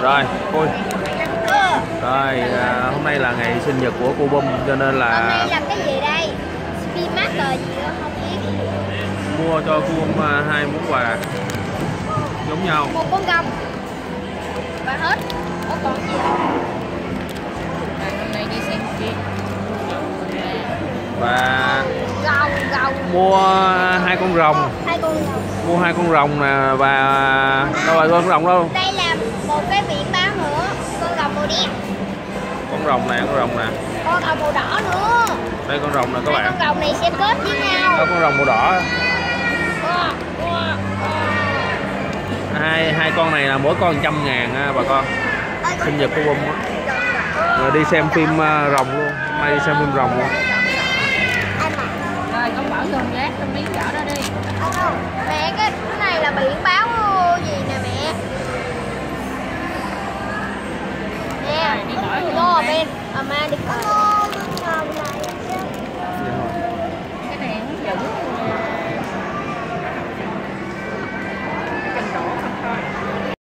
Rồi, ui. Rồi, hôm nay là ngày sinh nhật của cô Bum cho nên là hôm nay làm cái gì đây? Spin Master gì đó không biết. mua cho cô Bum 2 món quà giống nhau. Một con gông và hết. Có còn gì không? Hôm nay đi xem phim Và Rồng. mua 2 con rồng. Mua 2 con rồng nè và đâu rồi con rồng đâu? Đây là một cái biển báo nữa. Con rồng màu đen. Con rồng nè. Con rồng màu đỏ nữa. Đây con rồng nè các bạn. Con rồng này sẽ kết với nhau. Đó, con rồng màu đỏ. Hai con này là mỗi con 100.000 bà con. Sinh nhật của Bum á. Rồi đi xem phim rồng luôn. Hôm nay đi xem phim rồng luôn. rồi con Bảo dùng rác trong miếng vỏ đó đi. Mẹ cái này là biển báo gì nè mẹ? Nè, Đi bỏ go bên. Mà đi